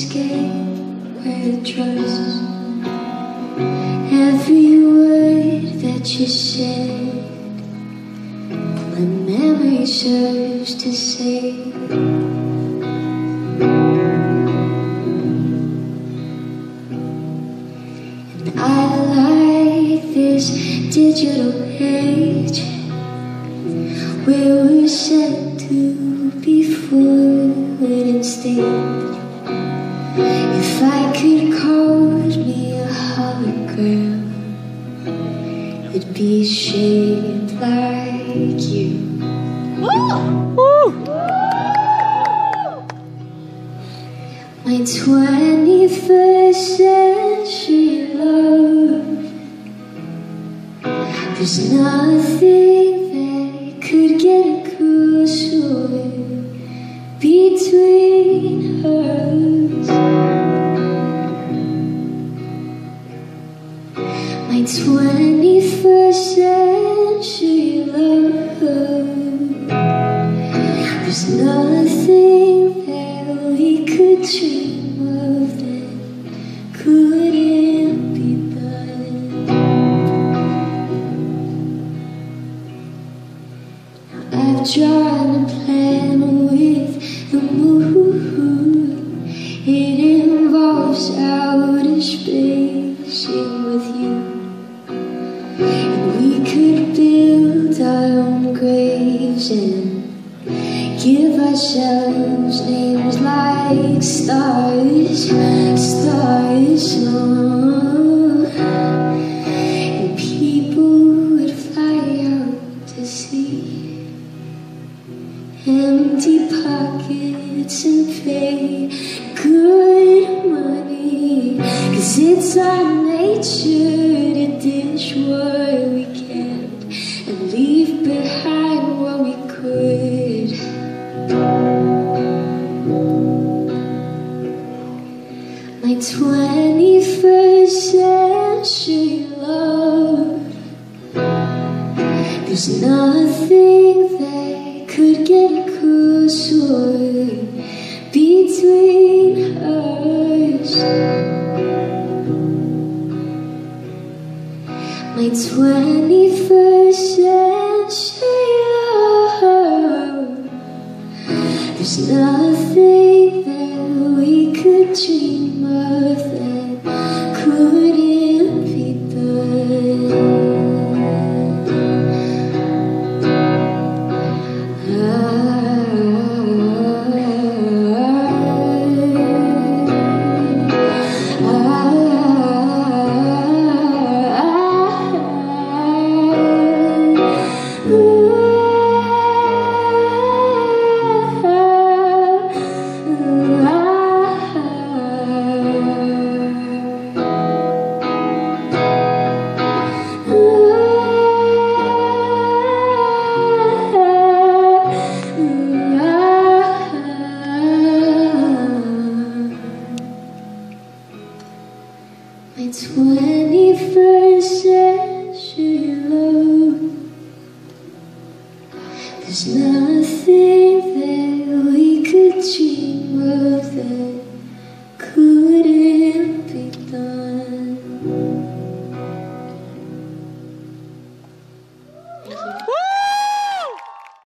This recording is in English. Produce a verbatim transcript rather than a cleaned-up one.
escape where the trust. Every word that you said, my memory serves to say. And I like this digital age where we're set to be fluid instinct. If I could code me a hologram, it'd be shaped like you. Woo! Woo! My twenty-first century love, there's nothing that could get across between us. My twenty-first century love, there's nothing that we could dream of that couldn't be done. I've drawn a plan with the moon. It involves outer spacing with you. And we could build our own graves and give ourselves names like stars, stars, oh. And people would fly out to sea, empty pockets and pay good money, 'cause it's our nature to dish what we can't and leave behind what we could. My twenty-first century love, there's nothing that could get across between us. My twenty-first century love, there's nothing that we could dream of that couldn't be done. My twenty-first century love, there's nothing